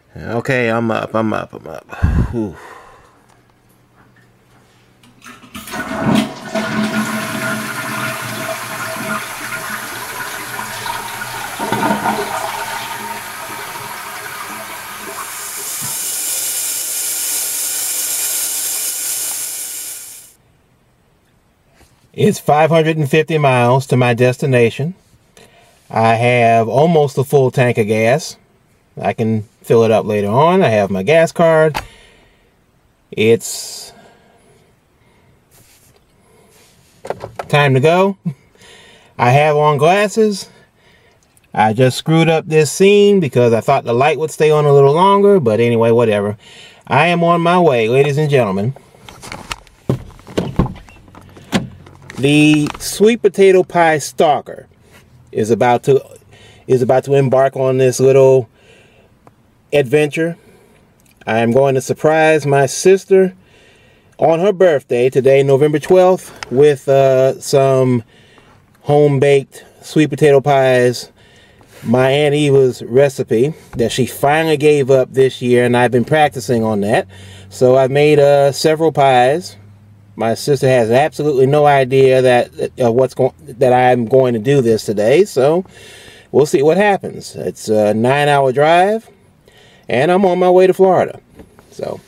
Okay, I'm up. Whew. It's 550 miles to my destination. I have almost a full tank of gas. I can fill it up later on. I have my gas card. It's time to go. I have on glasses. I just screwed up this scene because I thought the light would stay on a little longer, but anyway, whatever. I am on my way, ladies and gentlemen. The sweet potato pie stalker is about to embark on this little adventure. I am going to surprise my sister on her birthday today, November 12th, with some home-baked sweet potato pies. My Aunt Eva's recipe that she finally gave up this year, and I've been practicing on that. So I've made several pies. My sister has absolutely no idea that I'm going to do this today, so we'll see what happens. It's a 9-hour drive, and I'm on my way to Florida. So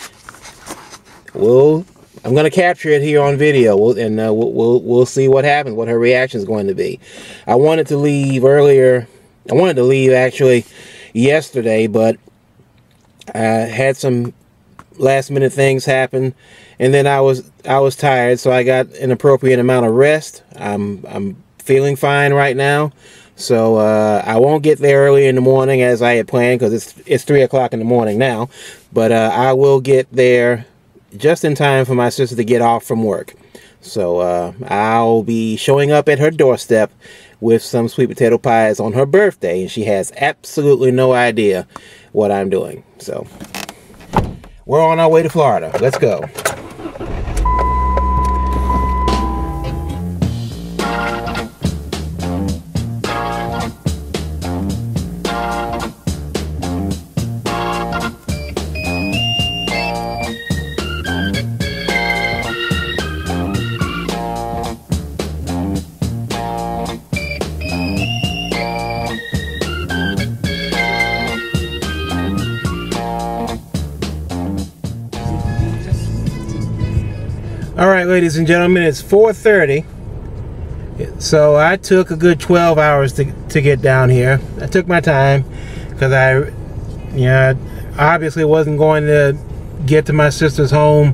I'm going to capture it here on video, we'll see what happens, what her reaction is going to be. I wanted to leave earlier. I wanted to leave actually yesterday, but I had some last-minute things happen. And then I was tired, so I got an appropriate amount of rest. I'm feeling fine right now, so I won't get there early in the morning as I had planned because it's 3 o'clock in the morning now. But I will get there just in time for my sister to get off from work. So I'll be showing up at her doorstep with some sweet potato pies on her birthday, and she has absolutely no idea what I'm doing. So we're on our way to Florida. Let's go. Alright, ladies and gentlemen, it's 4:30. So I took a good 12 hours to get down here. I took my time because I obviously wasn't going to get to my sister's home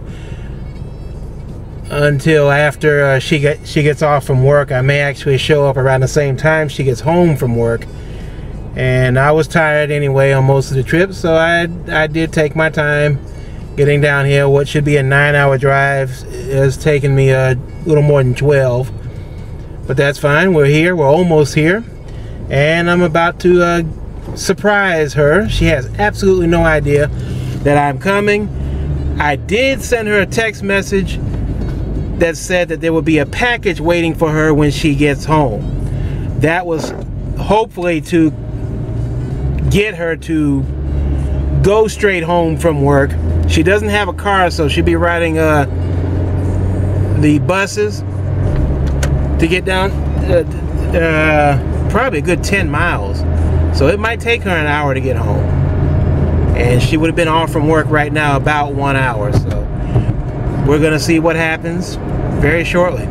until after she gets off from work. I may actually show up around the same time she gets home from work. And I was tired anyway on most of the trip, so I did take my time getting down here. What should be a 9-hour drive has taken me a little more than 12. But that's fine. We're here. We're almost here. And I'm about to surprise her. She has absolutely no idea that I'm coming. I did send her a text message that said that there would be a package waiting for her when she gets home. That was hopefully to get her to go straight home from work. She doesn't have a car, so she'll be riding the buses to get down probably a good 10 miles. So it might take her an hour to get home. And she would have been off from work right now about 1 hour. So we're going to see what happens very shortly.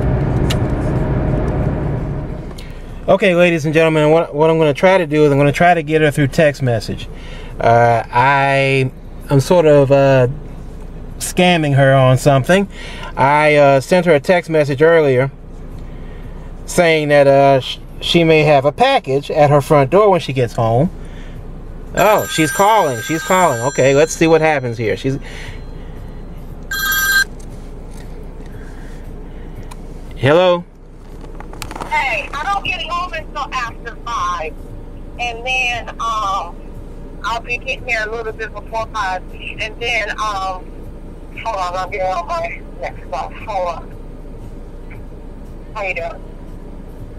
Okay, ladies and gentlemen, what I'm going to try to do is I'm going to try to get her through text message. I'm sort of scamming her on something. I sent her a text message earlier saying that she may have a package at her front door when she gets home. Oh, she's calling. She's calling. Okay, let's see what happens here. Hello? Hey, I don't get home until after 5. And then, I'll be getting there a little bit before 5. And then, hold on, I'm getting on my next bus. Hold on. How you doing?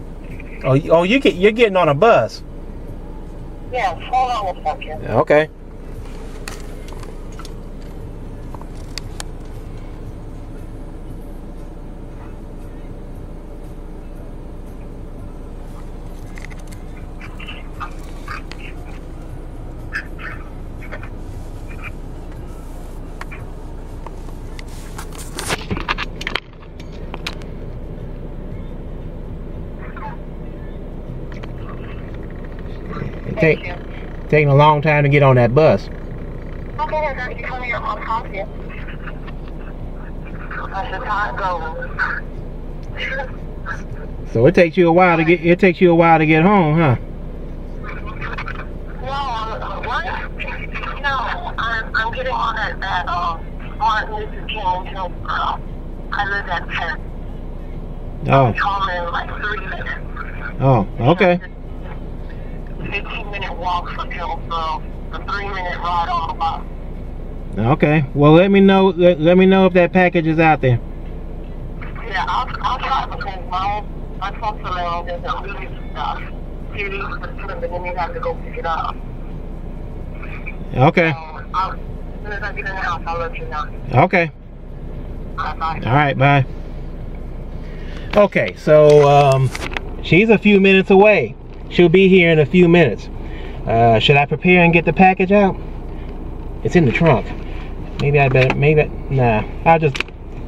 Oh, you're getting on a bus. Yes, hold on a second. Okay. Taking a long time to get on that bus. Okay, I got you coming up on coffee. That's just how it goes. So it takes you a while to get. It takes you a while to get home, huh? No, what? No, I'm getting on at Martin Luther King Hill. I live at 10. Oh. It's home in like 3 minutes. Oh, okay. 15-minute walk from Hillsborough, a 3-minute ride on the bus. Okay. Well, let me know. Let me know if that package is out there. Yeah, I'll try because my folks around doesn't really stuff. Cities, but then you have to go pick it up. Okay. So, as soon as I get in the house, I'll let you know. Okay. Bye. All right. Bye. Okay. So she's a few minutes away. She'll be here in a few minutes. Should I prepare and get the package out? It's in the trunk. Maybe I better. Nah. I'll just.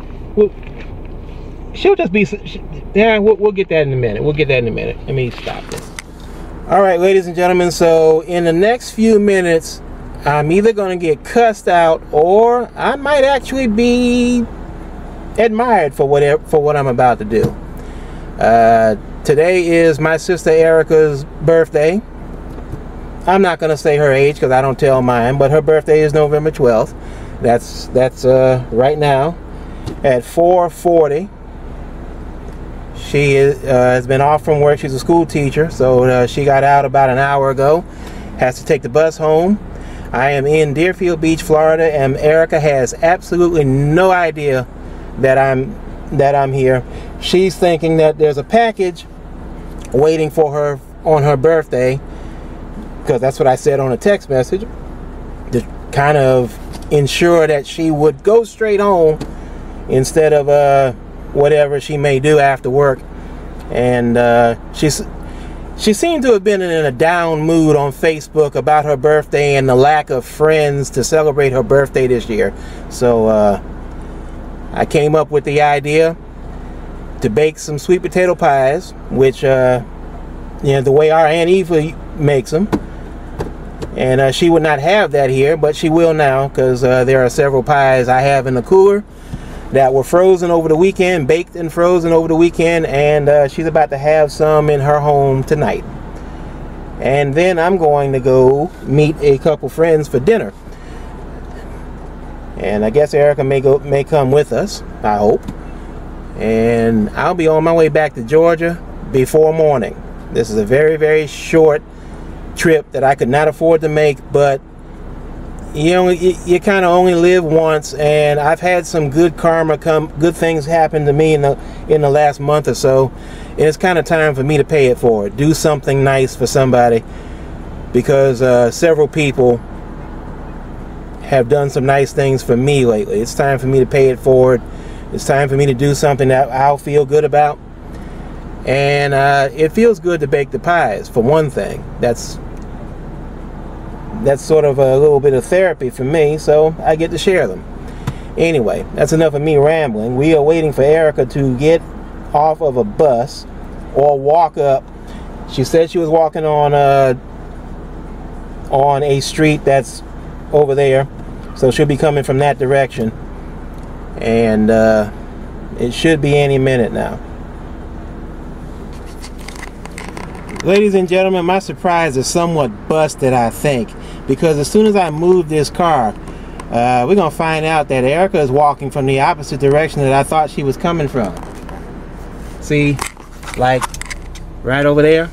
She'll just be. Yeah. We'll get that in a minute. We'll get that in a minute. Let me stop this. All right, ladies and gentlemen. So in the next few minutes, I'm either going to get cussed out or I might actually be admired for what I'm about to do. Today is my sister ERIKA's birthday. I'm not going to say her age because I don't tell mine, but her birthday is November 12th. That's right now at 4:40. She has been off from work. She's a school teacher, so she got out about an hour ago. Has to take the bus home. I am in Deerfield Beach, Florida, and ERIKA has absolutely no idea that I'm here. She's thinking that there's a package waiting for her on her birthday, because that's what I said on a text message, to kind of ensure that she would go straight home instead of whatever she may do after work. And she seemed to have been in a down mood on Facebook about her birthday and the lack of friends to celebrate her birthday this year. So I came up with the idea to bake some sweet potato pies, which the way our Aunt Eva makes them. And she would not have that here, but she will now, because there are several pies I have in the cooler that were frozen over the weekend, baked and frozen over the weekend, and she's about to have some in her home tonight. And then I'm going to go meet a couple friends for dinner. And I guess ERIKA may come with us, I hope. And I'll be on my way back to Georgia before morning. This is a very, very short trip that I could not afford to make, but you kind of only live once, and I've had some good karma good things happen to me in the last month or so, and it's kind of time for me to pay it forward. Do something nice for somebody, because several people have done some nice things for me lately. It's time for me to pay it forward. It's time for me to do something that I'll feel good about. And it feels good to bake the pies, for one thing. That's sort of a little bit of therapy for me, so I get to share them. Anyway, that's enough of me rambling. We are waiting for ERIKA to get off of a bus or walk up. She said she was walking on a street that's over there, so she'll be coming from that direction. And it should be any minute now. Ladies and gentlemen, my surprise is somewhat busted, I think, because as soon as I move this car, we're going to find out that ERIKA is walking from the opposite direction that I thought she was coming from. See, like right over there.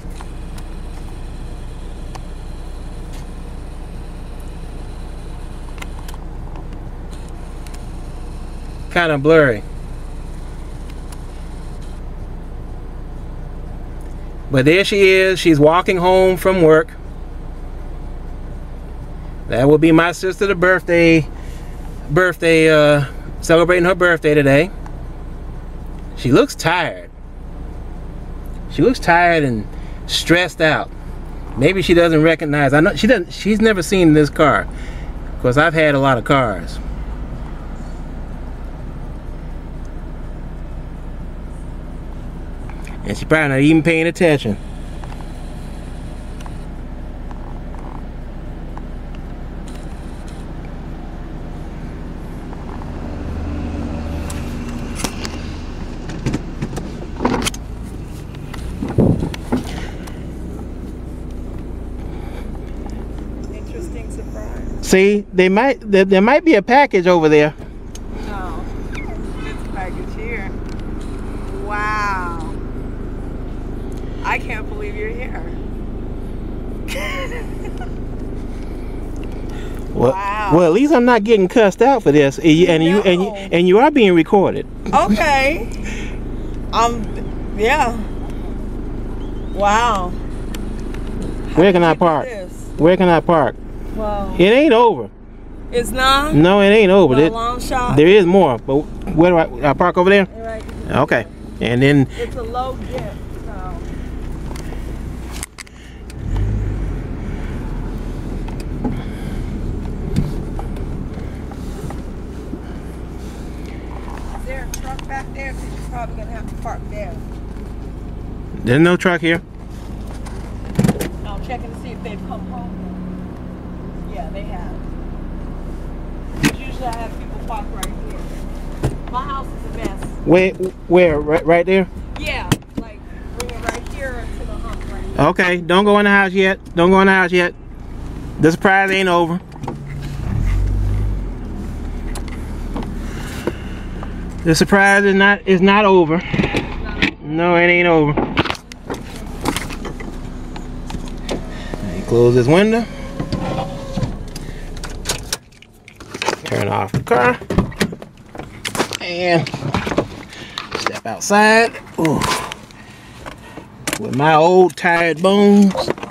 Kind of blurry. But there she is. She's walking home from work. That will be my sister, the birthday celebrating her birthday today. She looks tired. She looks tired and stressed out. Maybe she doesn't recognize. I know she doesn't. She's never seen this car, because I've had a lot of cars. And she's probably not even paying attention. surprised. See, there might be a package over there. No, it's a package here. Wow. I can't believe you're here. Well, wow. Well, at least I'm not getting cussed out for this, and you are being recorded. Okay. Yeah. Wow. Where can I park? Where can I park? Wow. It ain't over. It's not? No, it ain't over. A long shot? There is more, but where do I park over there? Right. Okay. And then it's a low gift, so. Is there a truck back there? Because you're probably going to have to park there. There's no truck here. I'm checking to see if they've come home. Yeah, they have. Usually I have people park right here. My house is a mess. Where? Right there? Yeah, like bring it right here to the hump right here. Okay, don't go in the house yet. Don't go in the house yet. The surprise ain't over. The surprise is not over. No, it ain't over. Close this window. Turn off the car. And step outside. Ooh. With my old tired bones.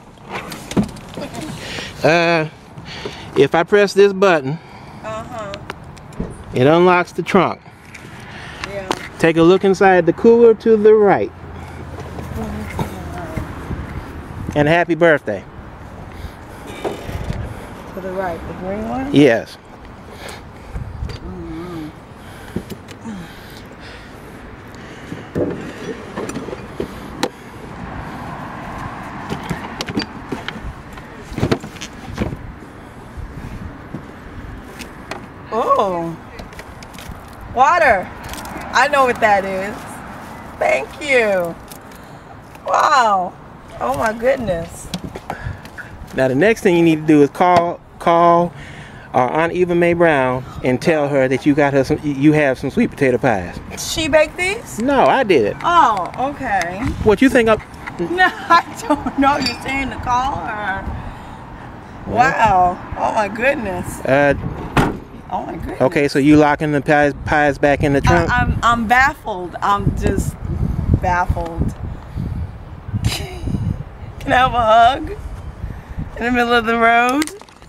If I press this button, it unlocks the trunk. Yeah. Take a look inside the cooler to the right. And happy birthday. To the right, the green one? Yes. Oh, water. I know what that is. Thank you. Wow. Oh my goodness. Now the next thing you need to do is call our Aunt Eva Mae Brown and tell her that you got her you have some sweet potato pies. She baked these? No, I did it. Oh, okay. What you think of? No, I don't know. You're saying to call her. Wow. Oh my goodness. Oh my goodness. Okay, so you locking the pies back in the trunk? I'm baffled. I'm just baffled. Can I have a hug in the middle of the road?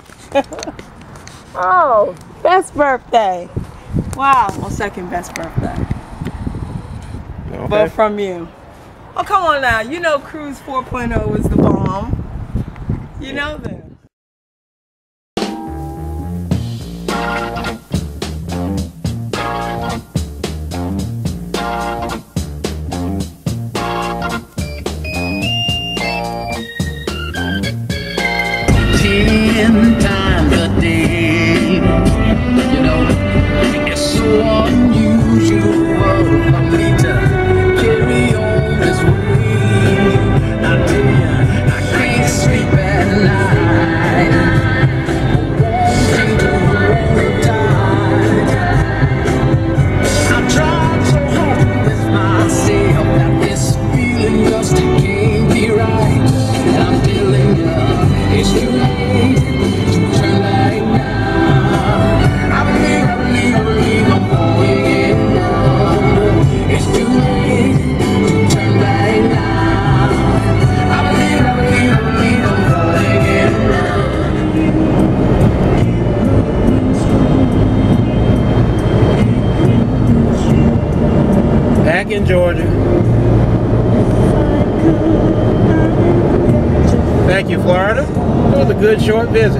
Oh, best birthday. Wow, well, second best birthday. Okay. But from you. Oh, come on now. You know Cruise 4.0 is the bomb. You know that. Times a day, you know, it's so unusual for me to carry on this way. I tell you, I can't sleep at night, wanting to hold tight. I tried so hard to convince myself that this feeling just can't be right, and I'm telling you, it's too late. Back in Georgia. Thank you, Florida. It was a good short visit.